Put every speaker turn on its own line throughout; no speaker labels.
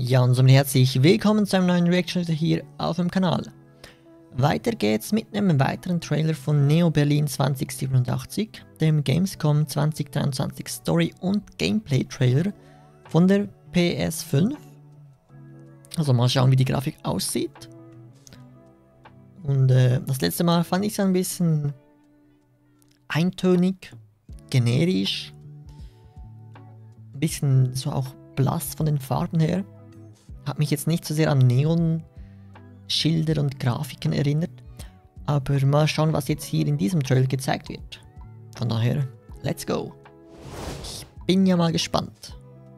Ja, und somit herzlich willkommen zu einem neuen Reaction hier auf dem Kanal. Weiter geht's mit einem weiteren Trailer von Neo Berlin 2087, dem Gamescom 2023 Story- und Gameplay-Trailer von der PS5. Also mal schauen, wie die Grafik aussieht. Und das letzte Mal fand ich es ein bisschen eintönig, generisch, ein bisschen so auch blass von den Farben her. Hat mich jetzt nicht so sehr an Neon-Schilder und Grafiken erinnert. Aber mal schauen, was jetzt hier in diesem Trailer gezeigt wird. Von daher, let's go. Ich bin ja mal gespannt.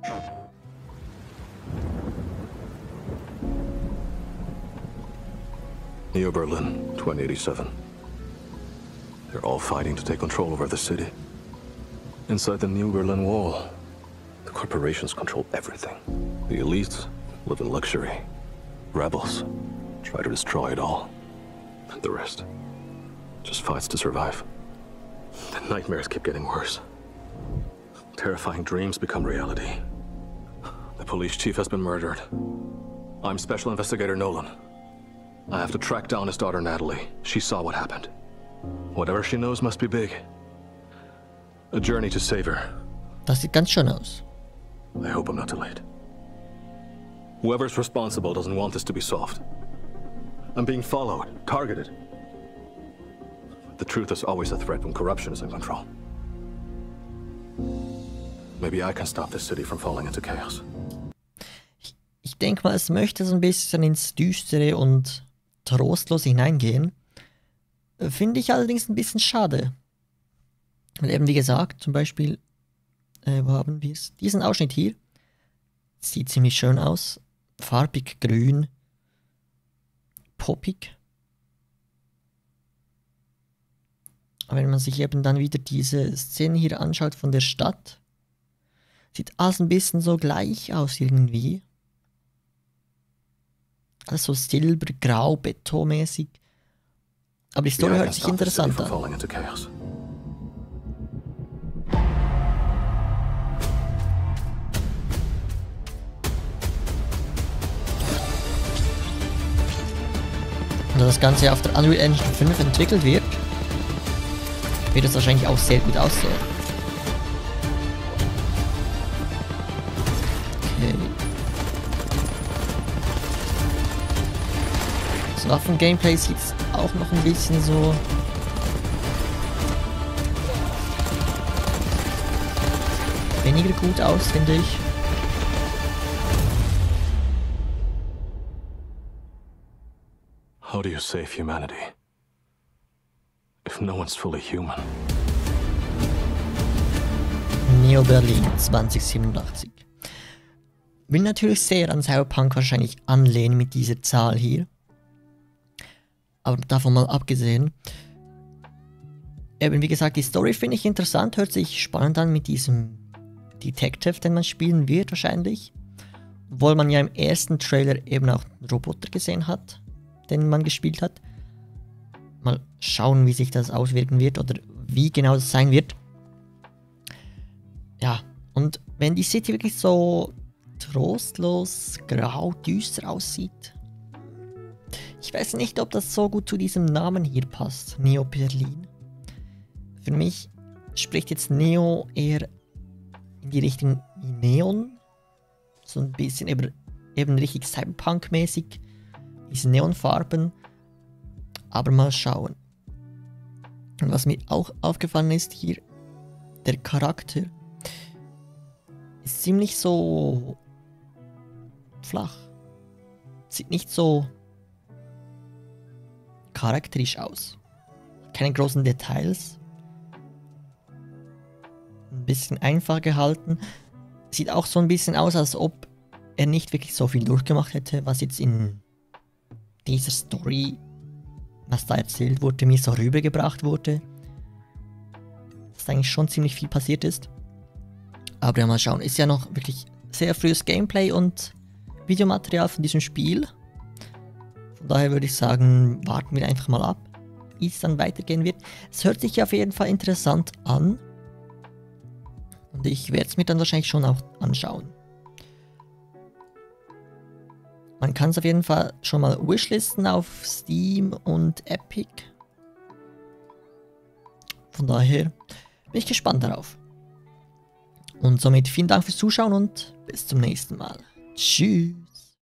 Neo Berlin, 2087. They're all fighting to take control over the city. Inside the New Berlin Wall, the corporations control everything. The elites live in luxury. Rebels try to destroy it all. And the rest just fights to survive. The nightmares keep getting worse. Terrifying dreams become reality. The police chief has been murdered. I'm Special Investigator Nolan. I have to track down his daughter Natalie. She saw what happened. Whatever she knows must be big. A journey to save her.
Das sieht ganz schön aus.
I hope I'm not too late. Whoever's responsible doesn't want this to be solved. I'm being followed, targeted. The truth is always a threat when corruption is in control. Maybe I can stop this city from falling into chaos.
Ich denke mal, es möchte so ein bisschen ins Düstere und Trostlos hineingehen. Finde ich allerdings ein bisschen schade. Weil eben wie gesagt, zum Beispiel, wo haben wir es? Diesen Ausschnitt hier. Sieht ziemlich schön aus. Farbig grün. Poppig. Aber wenn man sich eben dann wieder diese Szene hier anschaut von der Stadt, sieht alles ein bisschen so gleich aus irgendwie. Alles so silbergrau, betonmäßig. Aber die Story hört sich interessant an. Und da das Ganze auf der Unreal Engine 5 entwickelt wird, wird es wahrscheinlich auch sehr gut aussehen. Okay. Das Waffen-Gameplay sieht auch noch ein bisschen so weniger gut aus, finde ich.
How do you save humanity if no one's fully human?
Neo Berlin 2087. Will natürlich sehr an Cyberpunk wahrscheinlich anlehnen mit dieser Zahl hier. Aber davon mal abgesehen. Eben wie gesagt, die Story finde ich interessant, hört sich spannend an mit diesem Detective, den man spielen wird wahrscheinlich. Obwohl man ja im ersten Trailer eben auch einen Roboter gesehen hat, den man gespielt hat. Mal schauen, wie sich das auswirken wird oder wie genau das sein wird. Ja, und wenn die City wirklich so trostlos, grau, düster aussieht, ich weiß nicht, ob das so gut zu diesem Namen hier passt, Neo Berlin. Für mich spricht jetzt Neo eher in die Richtung Neon, so ein bisschen eben richtig Cyberpunk-mäßig. Diese Neonfarben, aber mal schauen. Und was mir auch aufgefallen ist hier, der Charakter ist ziemlich so flach. Sieht nicht so charakterisch aus. Keine großen Details. Ein bisschen einfach gehalten. Sieht auch so ein bisschen aus, als ob er nicht wirklich so viel durchgemacht hätte, was jetzt in dieser Story, was da erzählt wurde, mir so rübergebracht wurde. Dass eigentlich schon ziemlich viel passiert ist. Aber ja, mal schauen. Ist ja noch wirklich sehr frühes Gameplay und Videomaterial von diesem Spiel. Von daher würde ich sagen, warten wir einfach mal ab, wie es dann weitergehen wird. Es hört sich auf jeden Fall interessant an. Und ich werde es mir dann wahrscheinlich schon auch anschauen. Man kann es auf jeden Fall schon mal wishlisten auf Steam und Epic. Von daher bin ich gespannt darauf. Und somit vielen Dank fürs Zuschauen und bis zum nächsten Mal. Tschüss.